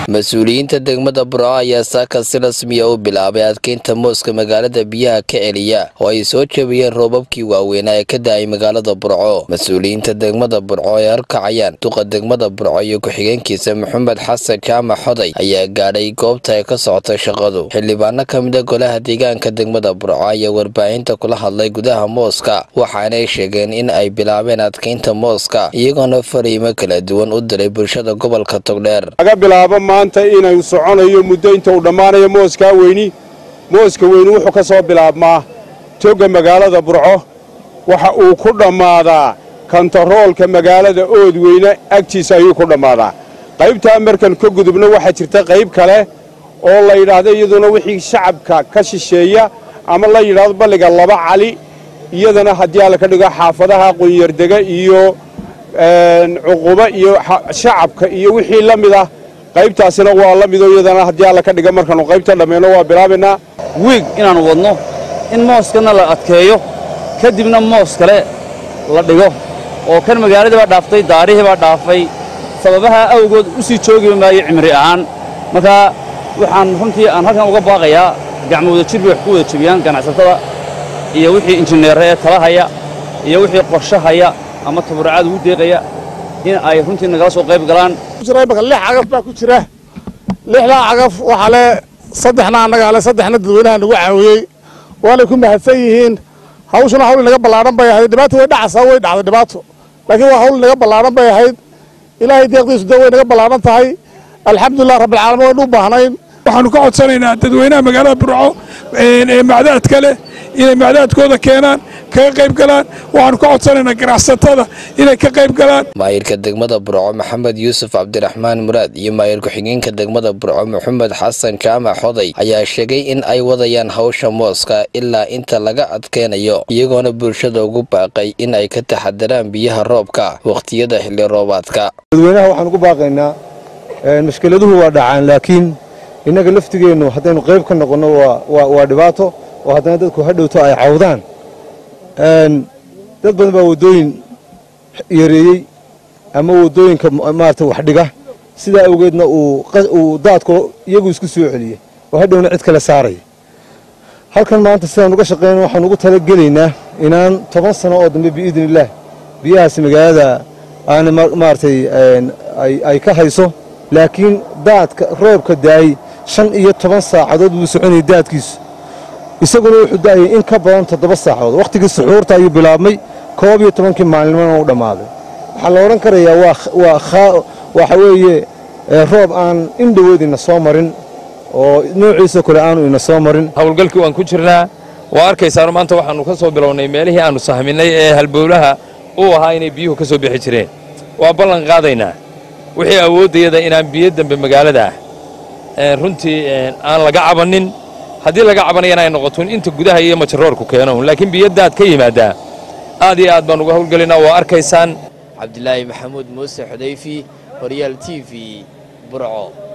mas-uuliyiinta degmada Burco ayaa saaka si rasmi ah u bilaabay adkeynta mooska magaalada biyaha ka celiya oo ay soo jabiyeen roobabkii waaweynaa ee ka da'ay magaalada Burco. mas-uuliyiinta degmada Burco ee horkacayaan duqa degmada Burco iyo ku-xigeenkiisa Maxamed Xasan Jaamac Xoday ayaa gaadhay goobta ay ka socotay shaqadu. xildhibaano ka mid ah golaha deegaanka degmada Burco ayaa warbaahinta kula hadlay gudaha mooska waxaana ay sheegeen in ay bilaabeen adkeynta mooska iyagoona fariimo kala duwan u diray bulshada gobolka Togdheer. maanta inay soconayo muddo inta uu dhamaanayo mooska weyni wuxuu ka soo bilaabmaa toga magaalada Burco waxa uu ku dhamaadaa kantaroolka magaalada Oodweyne agtiisa ayuu ku dhamaadaa. qaybta markan ka gudubna waxa jirta qayb kale oo la yiraahdo iyaduna wixii shacabka ka shisheeya ama la yiraahdo balliga laba cali iyadana hadii la ka dhigo xaafadaha Qunyardega iyo cuquba iyo shacabka iyo wixii la mid ah qaybtaasina waa la mid oo iyadana hadii la ka dhigo markan qaybta dhameeno waa bilaabanaa wiig inaan wadno in mooskana la adkeeyo kadibna moos kale la dhigo oo kan magaalada dhaaftay daarihi baa dhaafay sababaha awgood u sii joogi maayo cimri ahaan marka waxaan runtii aan halkan uga baaqayaa gacmooda jir wax ku wada jabiyaan ganacsatada iyo wixii injineerada talahaya iyo wixii qorshahaya ama tabarucaad ugu deeqaya in ay runtii nagala soo qayb galaan cagaf baa ku jira lixda cagaf waxa le saddexna anaga le saddexna dadweynaha nagu caawiyay waana ku mahadsan yihiin hawshana hawl naga balaaran bay ahayd dhibaato way dhacaysaa way dhacday dhibaato laakiin waa hawl naga balaaran bay ahayd ilaahay deeqdiisu way naga balaaran tahay alxamdulillah rabbil caalamiin waan u baahnayn waxaanu ka codsanaynaa dadweynaha magaalada Burco ee macdaadka leh inay macdaadkooda keenaan kaga qayb galaan waxaanu ka codsanaynaa ganacsatada inay ka qayb galaan. maayirka degmada Burco Maxamed Yuusuf Cabdiraxmaan Muraad iyo maayir ku-xigeenka degmada Burco Maxamed Xasan Jaamac Xoday ayaa sheegay in ay wadayaan hawsha mooska ilaa inta laga adkeenayo iyagoona bulshada ugu baaqay in ay ka taxadaraan biyaha roobka waqtiyada xilli roobaadka. dadweynaha waxaan ugu baaqaynaa mushkiladuhu waa dhacaan laakiin inaga laftigeenu haddaynu qayb ka noqono waa dhibaato oo haddana dadku hadhowto ay cawdaan. dad badan baa wadooyin yareeyey ama wadooyinka maarta wax dhiga sidaa awgeedna uu daadku iyagu isku soo celiyey oo hadhowna cid kale saaray. halkan maanta sidaan uga shaqeynaa waxaan ugu talagelaynaa inaan 10 sano oo dambe biidnillaah biyahaas magaalada aan maartay ay ka hayso laakiin daadka roobka daay 15 saacadood uu soconay daadkiisu isaguna wuxuu daayay in ka badan 7 saacadood waqtigii suxuurta ayuu bilaabmay 12 maalmood oo dhamaaday. waxa la oran karayaa waxa weeye roob aan indhawoodina soo marin oo noociisa kale aanu ina soo marin. hawlgalkii waan ku jirnaa waa arkaysaan maanta waxaanu ka soo bilownay meelihii aanu sahminay ee halbowlaha uu ahaa inay biyuhu ka soo bixi jireen waa ballan qaadaynaa wixii awoodayada inaan biyo dambe magaalada runtii aan laga cabanin haddii laga cabanayana ay noqoto inta gudaha iyo majaroorku keeno laakiin biyadaad ka yimaada aad iyo aad baan uga hawlgelinaa waa arkaysaan. Cabdilaahi Maxamuud Muuse Xudayfi Horyal TV Burco.